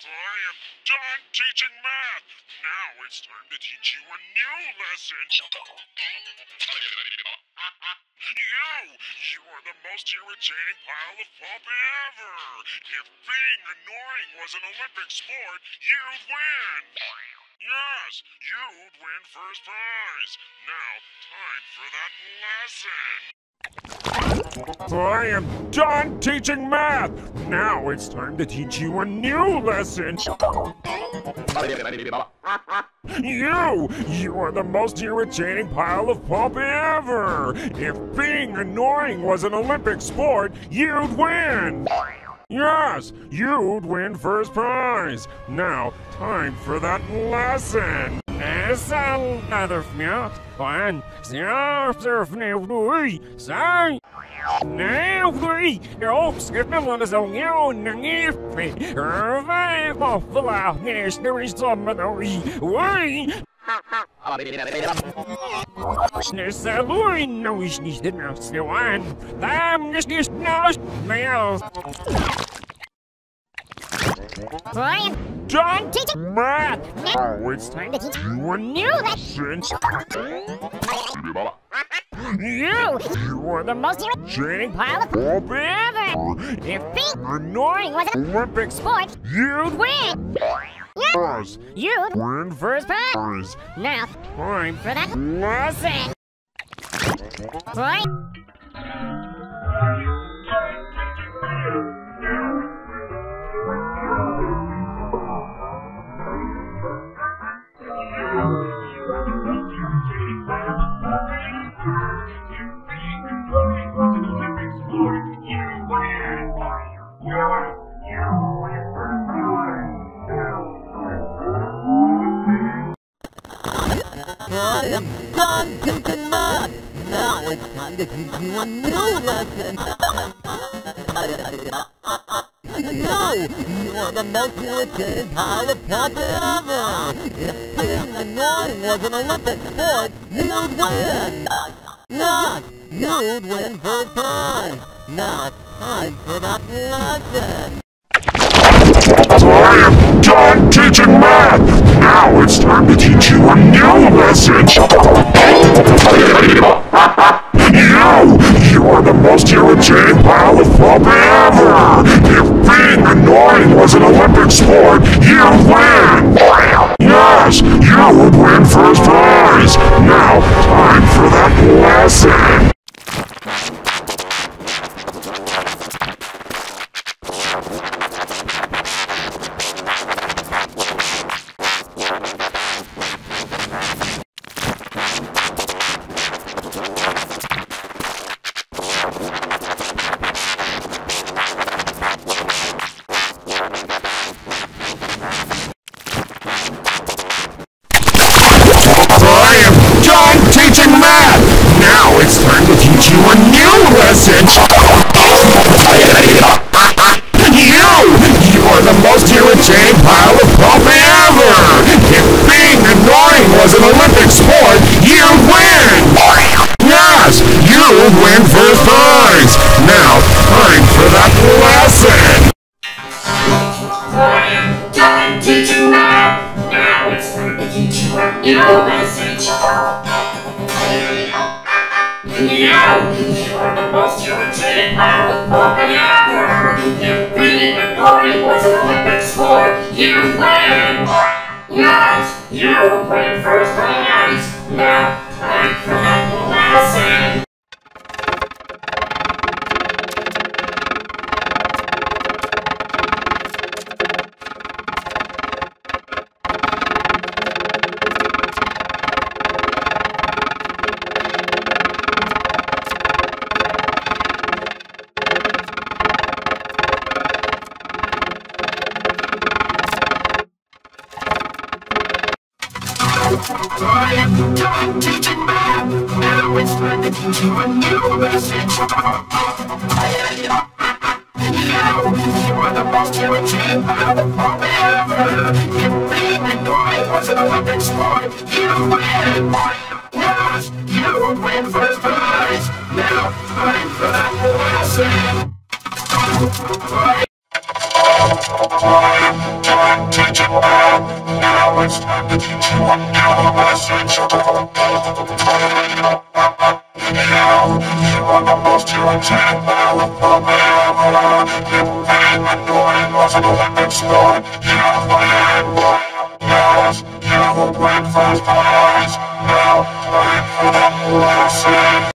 I am done teaching math. Now it's time to teach you a new lesson. You are the most irritating pile of pulp ever. If being annoying was an Olympic sport, you'd win. Yes, you'd win first prize. Now, time for that lesson. I am done teaching math! Now it's time to teach you a new lesson! You are the most irritating pile of pulp ever! If being annoying was an Olympic sport, you'd win! Yes, you'd win first prize! Now, time for that lesson! Done teaching math! Now it's time to teach you a new lesson! You are the most irritating pile of pulp ever! If being annoying was an Olympic sport, you'd win! Yes, you'd win first prize! Now, time for that lesson! I am done teaching math. Now it's time to teach you a new lesson. You are the most irritating pile of pulp ever. If being annoying was an Olympic sport, you'd win. Yes, you'd win first prize. Now it's time for that lesson. I am done teaching math! Now it's time to teach you a new lesson! You are the most irritating pile of pulp ever! If being annoying was an Olympic sport, you'd win! Yes, you would win first prize! Now, time for that lesson! Now it's time to teach you a new lesson! You are the most irritating pile of pulp ever! If being annoying was an Olympic sport, you'd win! Yes, you'd win first prize! Now, time for that lesson! I am done teaching math! Now it's time to teach you a new lesson! You are the most irritating pile of pulp ever! If being annoying was an Olympic sport, you'd win! Yes, you win first prize! Now, time for that lesson! I am done teaching math. Now it's time to teach you a new lesson. You are the most irritating pile of pulp ever. If being annoying was an Olympic sport, you'd win. Yes, you win first prize. Now, time for that lesson. Time, teach you well. Now it's time to teach you a new lesson. Now, you are the most irritating powerful ever. You pain and glory was an Olympic sport. You win. Yes, you win first prize. Now, wait for the lesson.